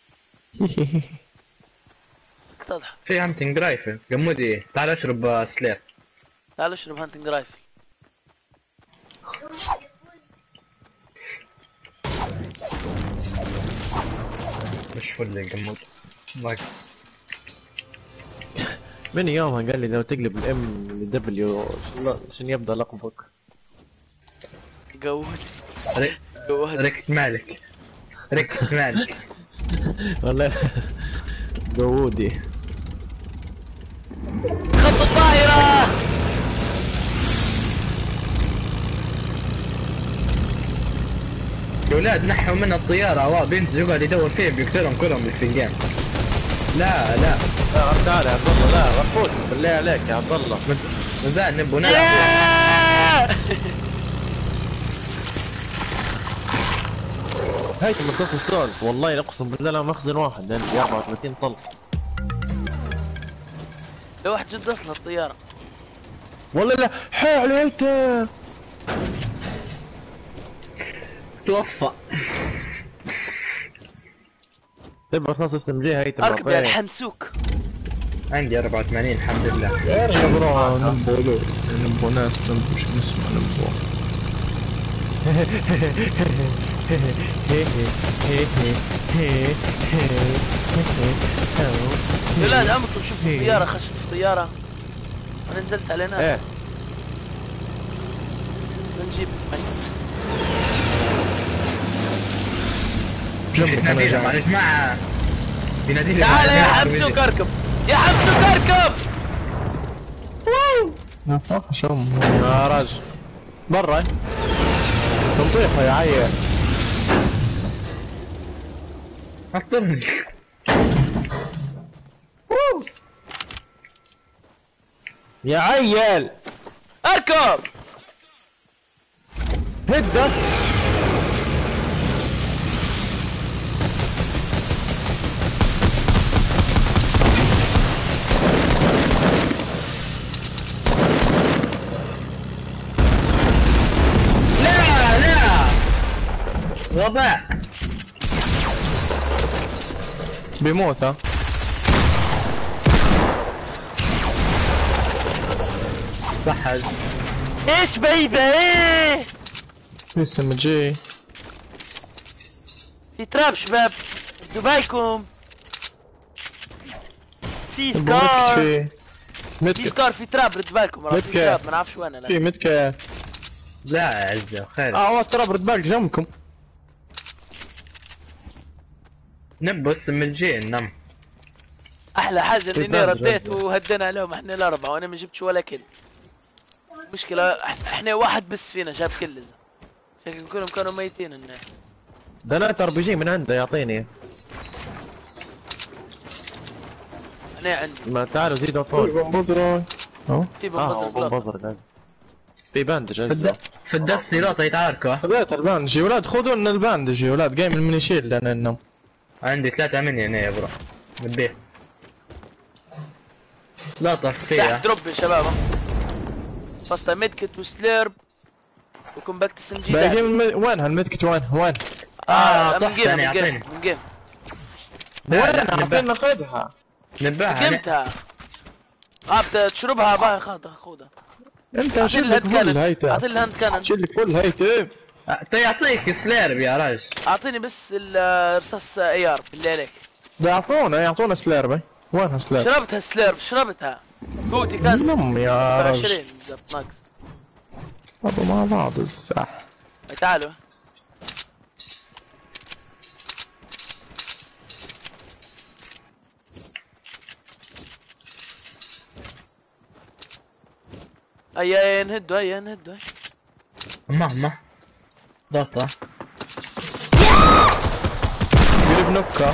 تضحك. في هانتنج رايفل قمودي تعال اشرب سلير. تعال اشرب هانتنج رايفل. مش فل قمود ناقص. من يومها قال لي لو تقلب الام لدبليو شنو يبدا لقبك. قود ركت مالك والله قودي. خط الطائرة. يا ولاد نحوا من الطيارة بنت يقعد يدور فيهم بيقتلهم كلهم بالفنجان. لا لا تعال يا عبد الله لا رفوت بالله عليك يا عبد الله. من ذا نبو نلعب. هاي مصاص السؤال والله اقسم بالله لا مخزن واحد لان 34 طلق. لو واحد جد اصلا الطيارة. والله لا حال هيته توفى. تبغى رصاص اسم جي هيته. اركب يا الحمسوك. عندي 84 الحمد لله. يا برو نبو ناس نبو شو اسمه نبو. يا ولاد عمركم شفتوا طيارة خشت في طيارة؟ انا نزلت علينا. ايه نجيب جنبك انا جاي. معلش مع ينادي لي. تعال يا حمسوك اركب. يا حمسوك اركب. شو يا راجل برا تنطيحه يا عيل. اطرني. يا عيال اركب. هدك. وضع بيموت ها. صحز. ايش بيبه ايه؟ لسه مجي. في تراب شباب. دبيكم. في بوقت سكار. فيه في متك سكار في تراب، رد بالكم راه في متك. تراب ما نعرفش وين انا. في متك. لا عزة خير. هو التراب رد بالك جنبكم. نبص من الجين نم. احلى حاجه اني باندج رديت عندي. وهدينا عليهم احنا الاربعه وانا ما جبتش ولا كل. مشكله احنا واحد بس فينا جاب كل. شكل كلهم كانوا ميتين هنا. دنات ار بي جي من عنده يعطيني. انا عندي ما تعالوا زيدوا في فوق. بومبوزر اهو. في اه بمبزر بومبوزر في باندج في عزة. في الدستي لقطة يتعاركوا. خذيت الباندج يا ولاد، خذوا لنا الباندج يا ولاد، جاي من الميني شيلد انا النوم. عندي 3 مني هنا يا برو. نبيه. لقطة تحت فيها. دروب يا شباب. فاستا ميدكت وسليرب وكومباكت سنجيدات. باقي وين هالميدكت وين؟ وين؟ من طحت جيم أنا من يعطيني. جيم من جيم. وين لا، اعطينا خذها. نباها. جمتها. تشربها باي خذها. انت شيل لك فل اعطيني هيتا. الهاند كانن. شيل لك فل هيتا. يعطيك سليرب يا راجل. اعطيني بس الرصاص اي ار بالله عليك. يعطونا سليربي. وينها سليرب؟ شربتها سليرب شربتها. توتي كان نم يا رجل. 20 بالضبط ناقص. ابو مع بعض الساح. تعالوا. هيا نهدوا. ما لقطة. قريب نكة.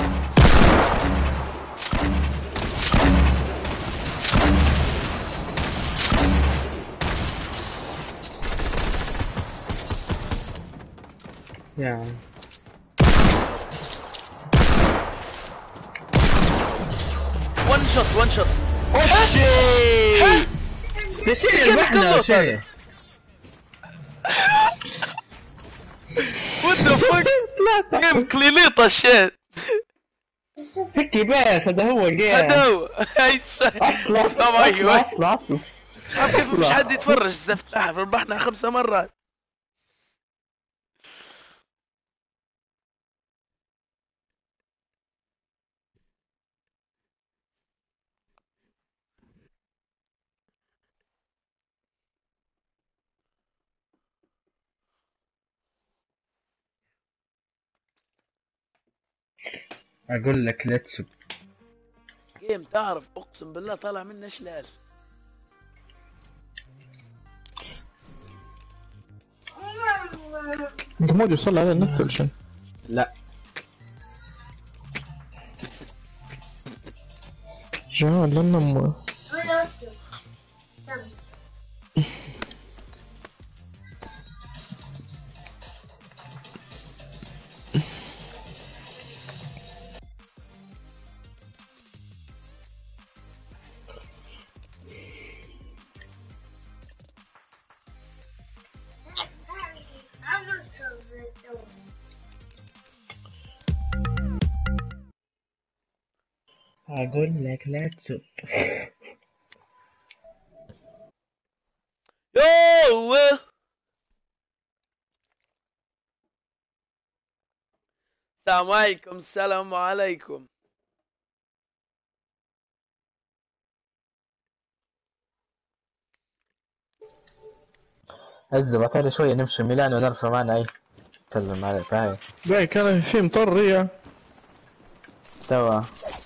يا وان شوت. تشيل الوحدة شيء. وات ذا فك. جيم كلينيطة شيت. فكي بس هذا هو الجيم. هذا هو. هاي السلام عليكم. اطلع كيف مفيش حد يتفرج زفت احد ربحنا 5 مرات. اقول لك لا تسب. جيم تعرف اقسم بالله طالع منه شلال. انت مو يوصل على النت ولا شيء؟ لا جان لنا اقول لك لا تسب. يوه السلام عليكم. السلام عليكم. عزة بعطيني شوية نمشي ميلان ونرفع معنا اي. سلم عليك هاي. باي كان في مطرية توا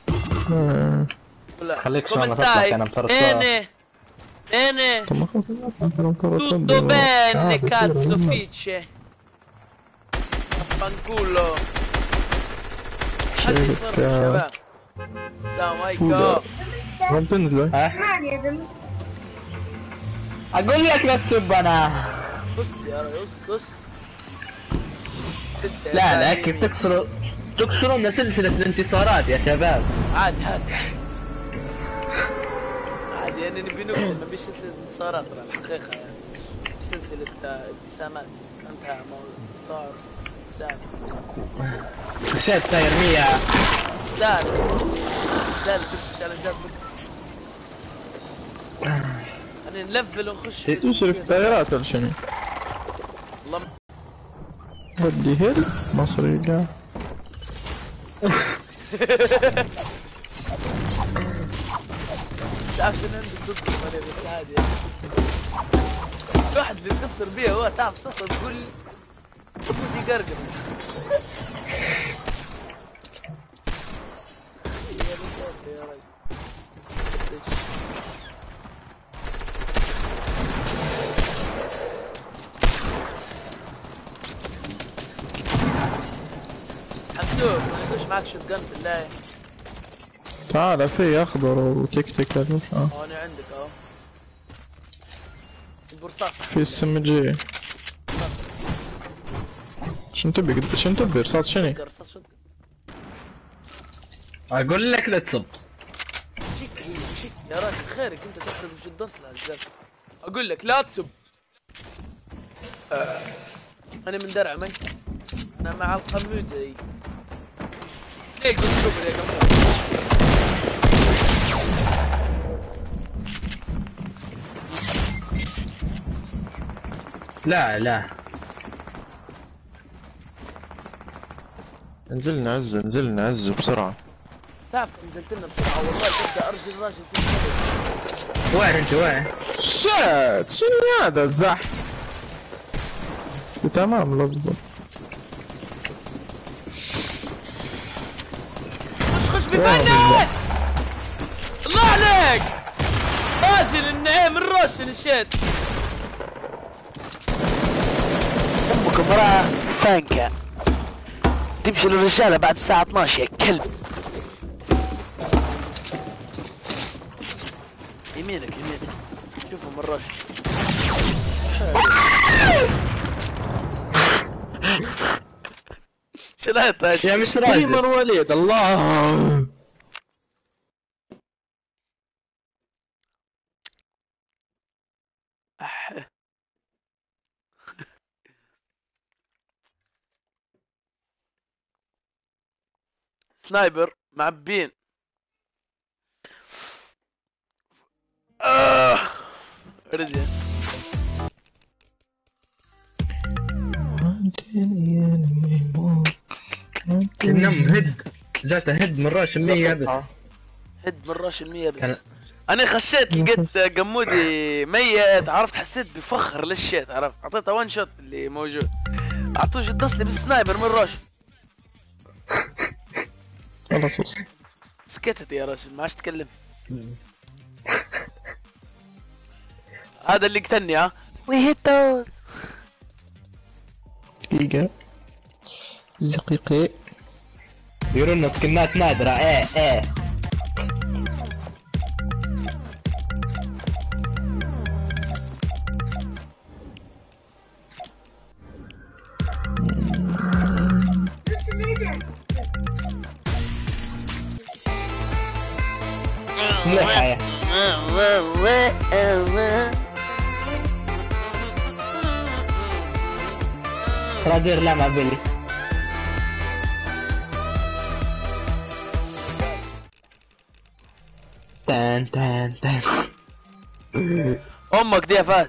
خليك شلون ما تطلع كان مطرد. Bene, طب ما خلص tutto bene, cazzo fice. Fanculo. شبكة السلام شو ده؟ عليكم. وين تنزلوا؟ اقول لك لا تسب انا. بص يا رجل بص. لا كيف تكسروا لنا سلسلة الانتصارات يا شباب. عادي يعني نبي نقتل ما بيش سلسلة انتصارات ترى الحقيقة يعني سلسلة ابتسامات انتهى صار ابتسام. خشيت ساير 100. لا تفتش على جد يعني نلفل ونخش تشرف الطيارات ولا شنو؟ والله ودي هيل مصري قاع عشان عندك ضد بس عادي يعني. الواحد اللي يكسر بيها هو تعرف صوته تقول ودي قرقر. يا رجل حمدوك ما عندوش معك شوت جن بالله. تعال في اخضر وتكتك انا عندك اهو البرصاص في السمجية. شنو تبي رصاص شنو؟ رصاص شوت اقول لك لا تصب. شيك يا راجل خيرك انت تخرب جد اصلا الزلمه. اقول لك لا تسب. انا من درع مي انا مع القموزه هي. ليه قلت كبر يا قموز؟ لا لا نزلنا عزه بسرعة. تعرف نزلت لنا بسرعه والله تبدا ارجل راجل في الشارع. وين انت وين؟ شات شنو هذا الزحف؟ تمام لظة. خش بفنه الله عليك. راجل النعيم الروشن الشيت. امك امرأة سانكة تمشي للرجالة بعد الساعة 12 يا كلب. يمينك شوفوا مراش. شلات يا مش راجل. تيمر وليد الله. سنايبر معبين. رجع نم هد جاته هد من راش 100 بس. هد من راش 100 بس. انا خشيت لقيت قمودي ميت عرفت حسيت بفخر للشيت عرفت اعطيته وان شوت اللي موجود اعطوه جد اصلي بالسنايبر من راش. خلاص سكتت يا رجل ما عادش تكلم. هذا اللي قتلني ها. ويهتو دقيقة يقولوا لنا سكنات نادرة. ايه مليحة يا رادير لا مع بيلي. تان امك دي يا فهد.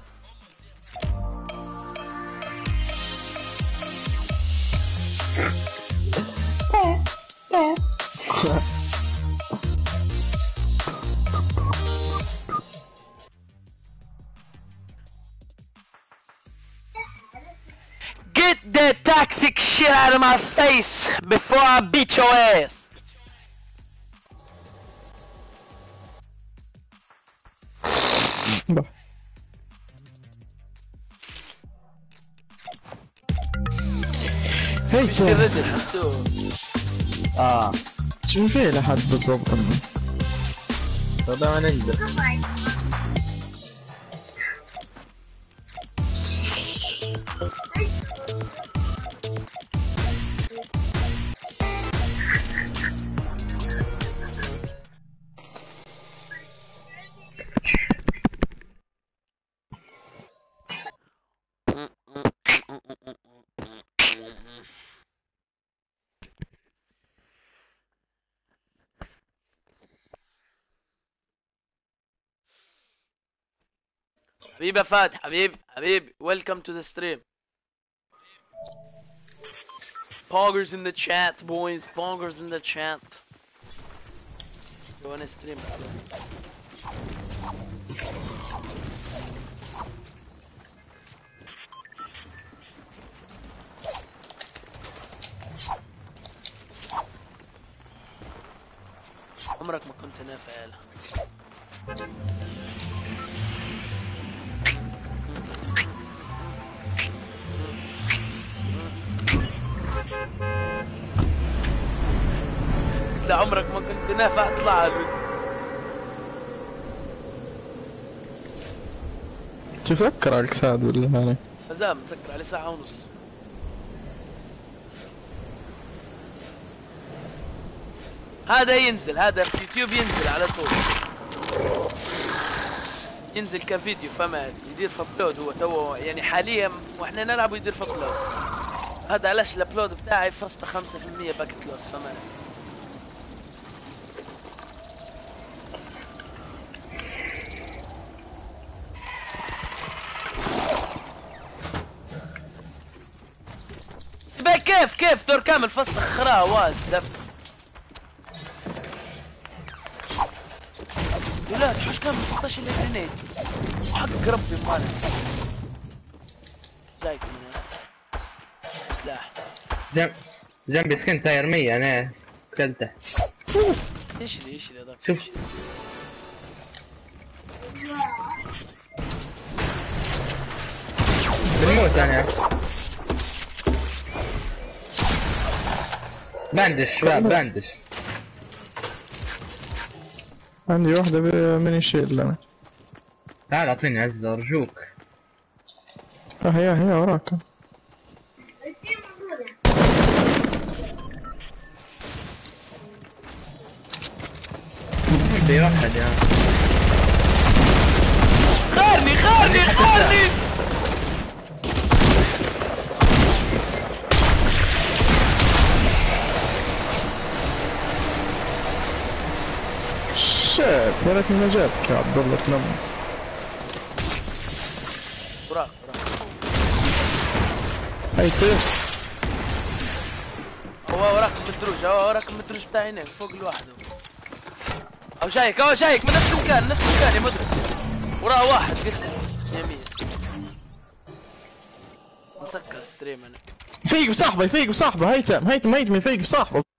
Get that toxic shit out of my face before I beat your ass. مش الرجل حسوه. شو في لحد بالضبط؟ طبعا نقدر. حبيبي يا فهد حبيبي welcome to the stream. Poggers in the chat boys, poggers in the chat. You wanna stream عمرك ما كنت نافع يالا. لا عمرك ما كنت نافع اطلع على الود. تسكر على الكساد ولا مالك؟ مازال مسكر عليه ساعة ونص. هذا ينزل، هذا في يوتيوب ينزل على طول، ينزل كفيديو فما يدير فابلود هو تو يعني حاليا واحنا نلعب ويدير فابلود. هذا علاش الابلود بتاعي فاصلة 5% باكت لوس فما. تبقى كيف دور كامل فصل خراه واز دف. ولاد حوش كامل 16 جرينيد حق ربي مالك. زايك من هنا سلاح جنبي سكن تاير 100 انا كلته. ايش لي هذاك؟ شوف بنموت انا. باندش شباب باندش. عندي واحدة من يشيل انا. تعال اعطيني عزة ارجوك. هي وراك. في واحد يا خارني شات يا ريتني ما جابك يا عبد الله تنم. وراك هاي كيف؟ هو وراك المدروج بتاعي هناك فوق الواحد. او شايك من نفس المكان يا مدرج. وراه واحد قلت يمين مسكر ستريم انا. يفيق بصاحبه هيثم يفيق بصاحبه.